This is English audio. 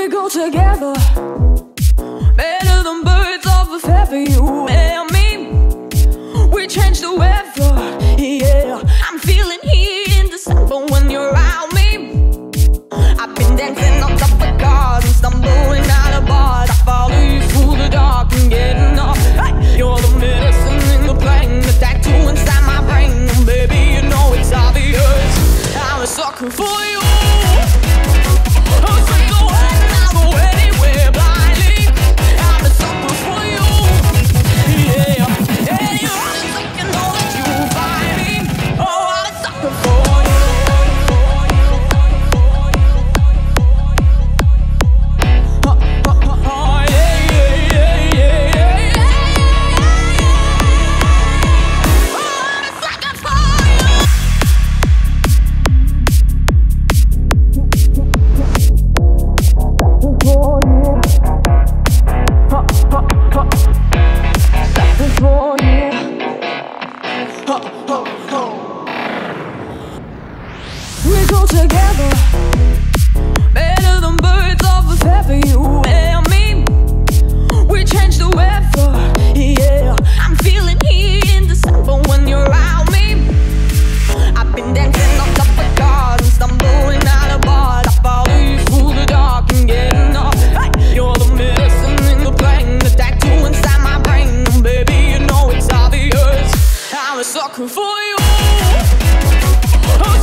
We go together, better than birds of a feather, you and me. We change the weather, yeah. I'm feeling heat in December when you're around me. I've been dancing on top of cars and stumbling out of bars. I follow you through the dark and getting up. Hey, you're the medicine in the pain, the tattoo inside my brain. And baby, you know it's obvious, I'm a sucker for you. I'll take the way and I'll go anywhere blindly. I'm a sucker for you, yeah. And you're just thinking all that you'll find me. Oh, I'm a sucker for you. We go together, better than birds of a feather, you and me. We change the weather, yeah. I'm feeling heat in December when you're around me. I've been dancing on top of cars and stumbling out of bars. I follow you through the dark and getting up. Hey, you're the medicine in the pain, the tattoo inside my brain. And baby, you know it's obvious, I'm a sucker for you.